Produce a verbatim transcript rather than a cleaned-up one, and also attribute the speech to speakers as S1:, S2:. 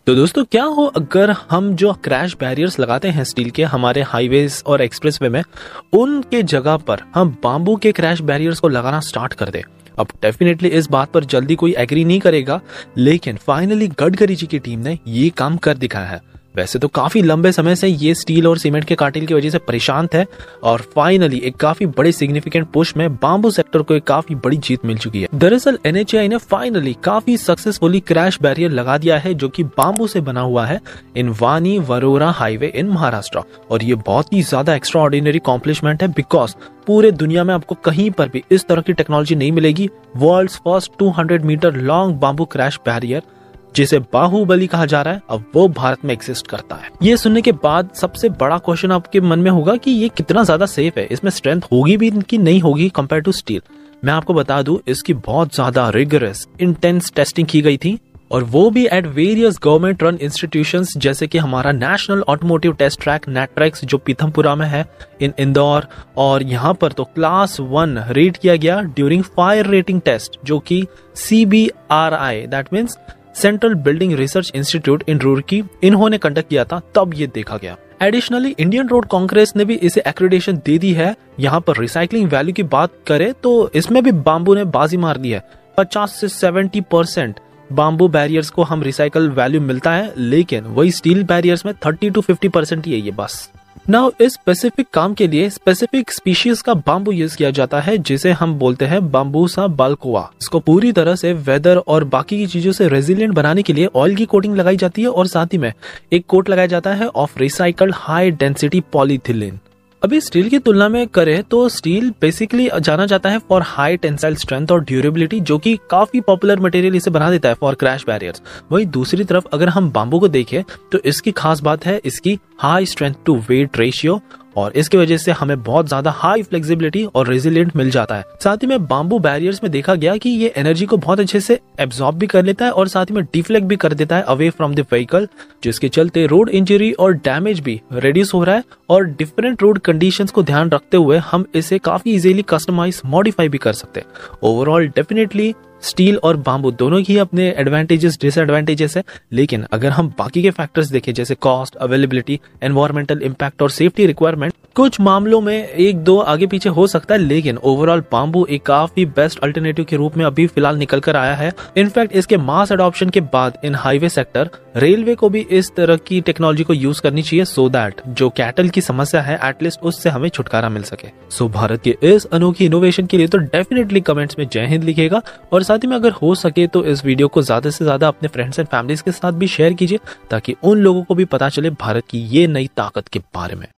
S1: तो दोस्तों क्या हो अगर हम जो क्रैश बैरियर्स लगाते हैं स्टील के हमारे हाईवेज और एक्सप्रेसवे में, उनके जगह पर हम बांबू के क्रैश बैरियर्स को लगाना स्टार्ट कर दें। अब डेफिनेटली इस बात पर जल्दी कोई एग्री नहीं करेगा, लेकिन फाइनली गडकरी जी की टीम ने ये काम कर दिखाया है। वैसे तो काफी लंबे समय से ये स्टील और सीमेंट के कार्टेल की वजह से परेशान थे और फाइनली एक काफी बड़े सिग्निफिकेंट पुश में बांबू सेक्टर को एक काफी बड़ी जीत मिल चुकी है। दरअसल एन एच ए आई ने फाइनली काफी सक्सेसफुली क्रैश बैरियर लगा दिया है जो कि बांबू से बना हुआ है इन वानी वरोरा हाईवे इन महाराष्ट्र। और ये बहुत ही ज्यादा एक्स्ट्रा ऑर्डिनरी कॉम्प्लिशमेंट है बिकॉज पूरे दुनिया में आपको कहीं पर भी इस तरह की टेक्नोलॉजी नहीं मिलेगी। World's first two hundred metre long bamboo crash barrier जिसे बाहुबली कहा जा रहा है, अब वो भारत में एग्जिस्ट करता है। ये सुनने के बाद सबसे बड़ा क्वेश्चन आपके मन में होगा कि ये कितना ज्यादा सेफ है, इसमें स्ट्रेंथ होगी भी कि नहीं होगी कंपेयर टू स्टील। मैं आपको बता दूं इसकी बहुत ज्यादा रिगरस इंटेंस टेस्टिंग की गई थी और वो भी at various government run institutions जैसे कि हमारा national automotive test track NATRAX जो पीथमपुरा में है इन इंदौर, और यहाँ पर तो क्लास वन रेट किया गया ड्यूरिंग फायर रेटिंग टेस्ट जो कि C B R I that means central building research institute in Roorkee इन्होंने कंडक्ट किया था, तब ये देखा गया। एडिशनली इंडियन रोड कांग्रेस ने भी इसे एक्रेडिटेशन दे दी है। यहाँ पर रिसाइकलिंग वैल्यू की बात करें तो इसमें भी बांबू ने बाजी मार दी है। पचास से सत्तर परसेंट बांबू बैरियर्स को हम रिसाइकल वैल्यू मिलता है, लेकिन वही स्टील बैरियर्स में तीस टू पचास परसेंट ही है ये बस। नाउ इस स्पेसिफिक काम के लिए स्पेसिफिक स्पीशीज का बांबू यूज किया जाता है जिसे हम बोलते हैं बाम्बूसा बाल्कोआ। इसको पूरी तरह से वेदर और बाकी की चीजों से रेजिलिएंट बनाने के लिए ऑयल की कोटिंग लगाई जाती है और साथ ही में एक कोट लगाया जाता है of recycled high density polyethylene. अभी स्टील की तुलना में करें तो स्टील बेसिकली जाना जाता है फॉर हाई टेंसाइल स्ट्रेंथ और ड्यूरेबिलिटी जो कि काफी पॉपुलर मटेरियल इसे बना देता है फॉर क्रैश बैरियर्स। वहीं दूसरी तरफ अगर हम बांबू को देखें तो इसकी खास बात है इसकी high strength to weight ratio और इसकी वजह से हमें बहुत ज्यादा हाई फ्लेक्सिबिलिटी और रेजिलिएंट मिल जाता है। साथ ही में बांबू बैरियर्स में देखा गया कि ये एनर्जी को बहुत अच्छे से एब्जॉर्ब भी कर लेता है और साथ ही में डिफ्लेक्ट भी कर देता है अवे फ्रॉम द व्हीकल, जिसके चलते रोड इंजरी और डैमेज भी रिड्यूस हो रहा है। और डिफरेंट रोड कंडीशंस को ध्यान रखते हुए हम इसे काफी इजीली कस्टमाइज मॉडिफाई भी कर सकते हैं। ओवरऑल डेफिनेटली स्टील और बांबू दोनों ही अपने एडवांटेजेस डिसएडवांटेजेस है, लेकिन अगर हम बाकी के फैक्टर्स देखें जैसे कॉस्ट, अवेलेबिलिटी, एनवायरमेंटल इम्पैक्ट और सेफ्टी रिक्वायरमेंट, कुछ मामलों में एक दो आगे पीछे हो सकता है, लेकिन ओवरऑल बांबू एक काफी बेस्ट अल्टरनेटिव के रूप में अभी फिलहाल निकल कर आया है। इनफैक्ट इसके मास अडॉप्शन के बाद इन हाईवे सेक्टर रेलवे को भी इस तरह की टेक्नोलॉजी को यूज करनी चाहिए सो दैट जो कैटल की समस्या है एटलीस्ट उससे हमें छुटकारा मिल सके। सो भारत के इस अनोखी इनोवेशन के लिए तो डेफिनेटली कमेंट्स में जय हिंद लिखेगा और साथ ही में अगर हो सके तो इस वीडियो को ज्यादा से ज्यादा अपने फ्रेंड्स एंड फैमिलीज के साथ भी शेयर कीजिए ताकि उन लोगों को भी पता चले भारत की ये नई ताकत के बारे में।